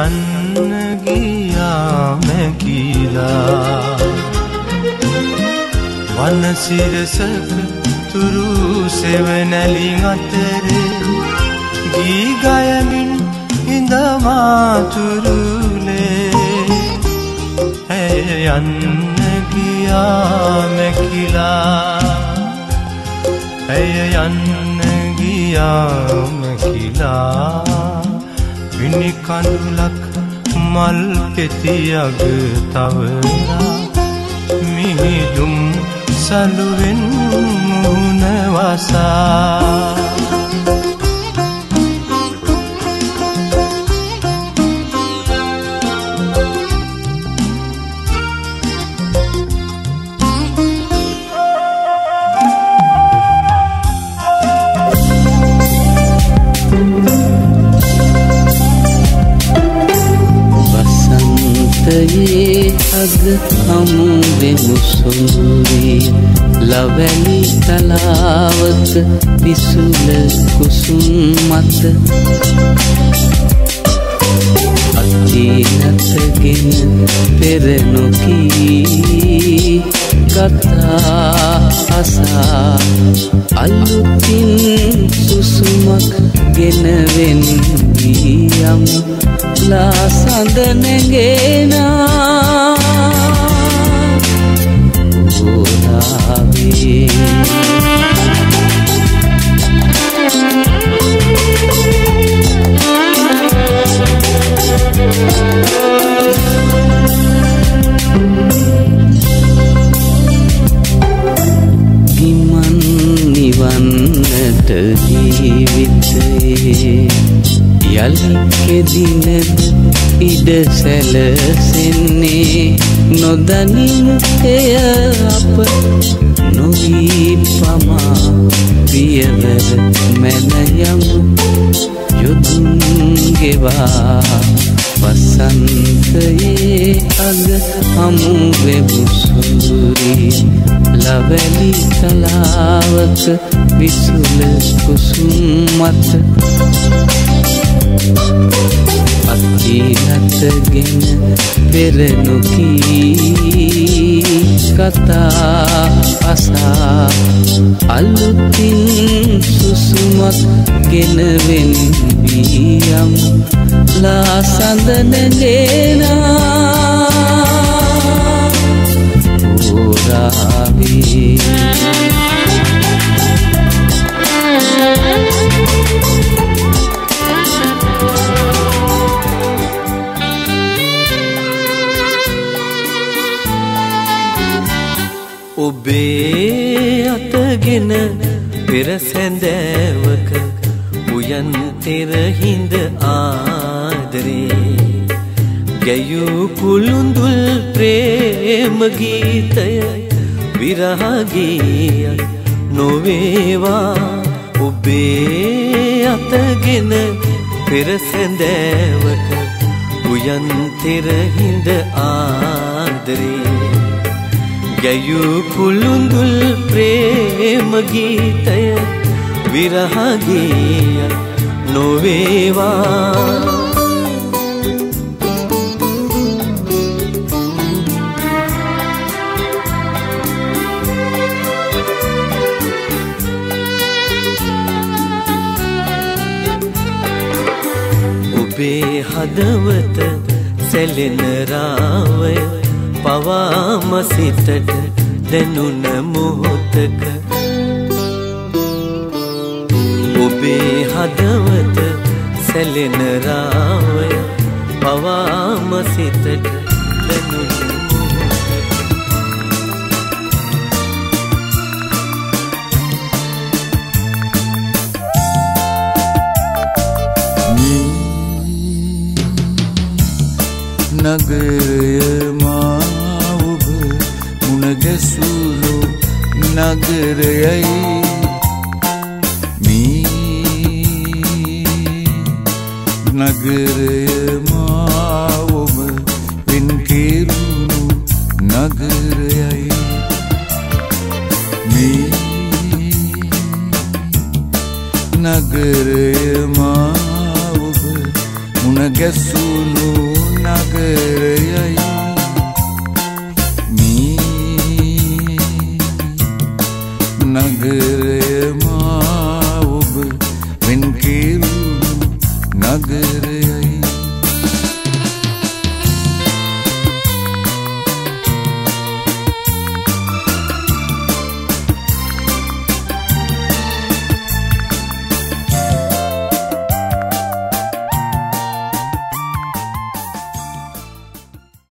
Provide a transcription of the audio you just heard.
යන්න ගියාම කියලා වනසිරසක තුරු සෙවණැලි අතරේ ගී ගයමින් ඉඳමාතුරුලේ ඇය යන්න ගියාම කියලා ඇය යන්න ගියාම කියලා විනි කඳුලක් මල් පෙතියග තවරා මිහිදුම් සලුවෙන් මුහුණ වසා අග හමු වෙමු සොඳුරි ලවැලි තලාවක විසුල කුසුම් මත අතීනතගෙන පෙර නොකී කතා අසා අලුතින් සුසුමක් ගෙනවෙන් ගියම් ලා සඳ නැගෙනා ඕලාවේ ගිමන් නිවන්නට ජීවිතේ යලි කෙදිනද ඉඩ සැලසෙන්නේ නොදනිමු එය අප නොවී පමා පියවර මැන යමු යොදුන් ගෙවා වසන්තයේ අග හමු වෙමු සොඳුරි ලවැලි තලාවක විසුල කුසුම් මත අතීනතගෙන පෙර නොකී කතා අසා අලුතින් සුසුමක් ගෙනවෙන් බියම් ලා සඳ නැගෙනා ඕරාවේ ඔබේ අතගෙන පෙර සැඳෑවක උයන් තෙරහිඳ ආදරේ ගැයූ කුළුඳුල් ප්‍රේම ගීතය විරහ ගීයක් නොවේවා ඔබේ අතගෙන පෙර සැඳෑවක උයන් තෙරහිඳ ආදරේ ගැයූ කුළුඳුල් ප්‍රේම ගීතය විරහ ගීයක් නොවේවා ඔබේ හදවත සැලෙන රාවය පවාම සිතට දැනුන මොහොතක ඔබේ හදවත සැලෙන රාවය පවාම සිතට දැනුන නගරය මා ඔබ මුණ ගැසුණු නගරයයි නගරය මා ඔබ වෙන් කෙරුණු නගරයයි නගරය මා ඔබ මුණ ගැසුණු නගරයයි මේ නගරය මා ඔබ වෙන් කෙරුණු නගරයයි